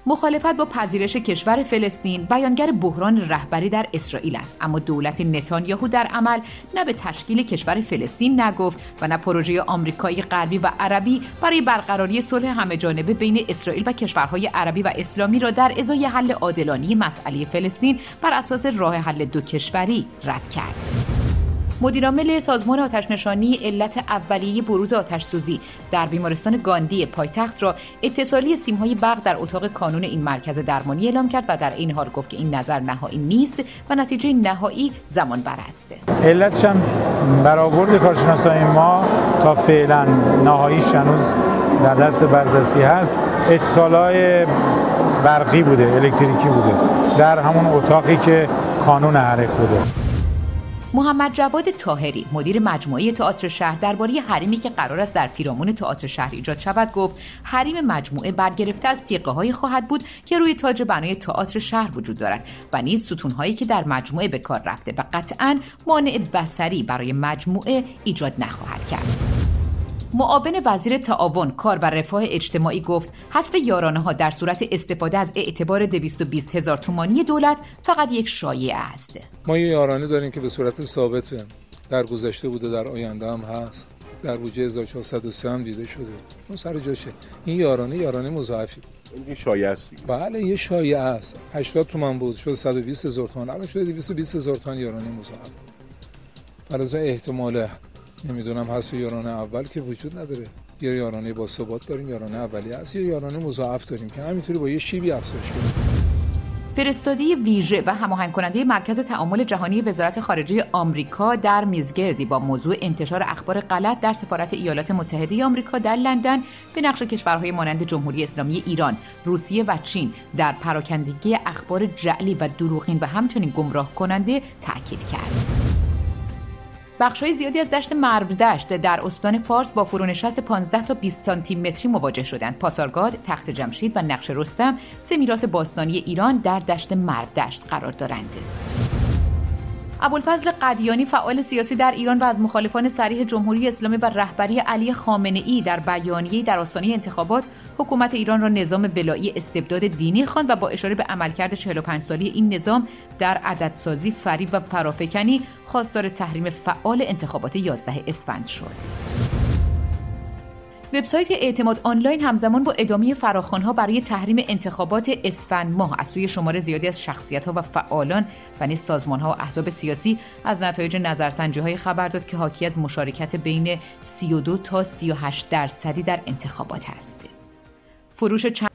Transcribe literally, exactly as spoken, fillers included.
مخالفت با پذیرش کشور فلسطین بیانگر بحران رهبری در اسرائیل است، اما دولت نتانیاهو در عمل نه به تشکیل کشور فلسطین نگفت و نه پروژه آمریکایی غربی و عربی برای برقراری صلح همه‌جانبه بین اسرائیل و کشورهای عربی و اسلامی را در ازای حل عادلانه مسئله فلسطین بر اساس راه حل دو کشوری رد کرد. مدیرعامل سازمان آتش‌نشانی علت اولیه بروز آتش‌سوزی در بیمارستان گاندی پایتخت را اتصالی سیم‌های برق در اتاق کانون این مرکز درمانی اعلام کرد و در این حال گفت که این نظر نهایی نیست و نتیجه نهایی زمان بر است. علتش هم برآورد کارشناسای ما تا فعلا نهاییش هنوز در دست بررسی هست. اتصالای برقی بوده، الکتریکی بوده در همون اتاقی که کانون حرف بوده. محمد جواد طاهری مدیر مجموعه تئاتر شهر درباره حریمی که قرار است در پیرامون تئاتر شهر ایجاد شود گفت حریم مجموعه برگرفته از تیغه‌هایی خواهد بود که روی تاج بنای تئاتر شهر وجود دارد و نیز ستون‌هایی که در مجموعه به کار رفته و قطعاً مانع بصری برای مجموعه ایجاد نخواهد کرد. معاون وزیر تعاون کار و رفاه اجتماعی گفت حذف یارانه‌ها در صورت استفاده از اعتبار دویست و بیست هزار تومانی دولت فقط یک شایعه است. ما یه یارانه داریم که به صورت ثابت در گذشته بوده، در آینده هم هست، در بودجه هزار و چهارصد و سه هم دیده شده. اون سر جاشه. این یارانه یارانه مضاعفی بود. این شایعه است. بله یه شایعه است. هشتاد تومان بود، شد صد و بیست هزار تومان، الان شده دویست و بیست هزار تومان یارانه مضاعف. فرض احتمال نمیدونم حذف یارانه اول که وجود نداره. یا یارانه با ثبات داریم، یارانه اولیه هست، یا یارانه مضاعف داریم که همینطوری با یه شیبی افزایش کنیم. فرستاده ویژه و هماهنگ کننده مرکز تعامل جهانی وزارت خارجه آمریکا در میزگردی با موضوع انتشار اخبار غلط در سفارت ایالات متحده آمریکا در لندن به نقش کشورهای مانند جمهوری اسلامی ایران، روسیه و چین در پراکندگی اخبار جعلی و دروغین و همچنین گمراه کننده تاکید کرد. بخش‌های زیادی از دشت مربدشت در استان فارس با فرونشست پانزده تا بیست سانتی متری مواجه شدند. پاسارگاد، تخت جمشید و نقش رستم سه میراث باستانی ایران در دشت مربدشت قرار دارند. ابوالفضل قدیانی فعال سیاسی در ایران و از مخالفان صریح جمهوری اسلامی و رهبری علی خامنه‌ای در بیانیه‌ای در آستانه انتخابات حکومت ایران را نظام ولایی استبداد دینی خواند و با اشاره به عملکرد چهل و پنج سالی این نظام در عددسازی، فریب و فرافکنی خواستار تحریم فعال انتخابات یازده اسفند شد. وبسایت اعتماد آنلاین همزمان با ادامه فراخوان‌ها برای تحریم انتخابات اسفند ماه از سوی شمار زیادی از شخصیت‌ها و فعالان و نیز سازمان‌ها و احزاب سیاسی از نتایج نظرسنجی‌های خبر داد که حاکی از مشارکت بین سی و دو تا سی و هشت درصدی در انتخابات است. فروش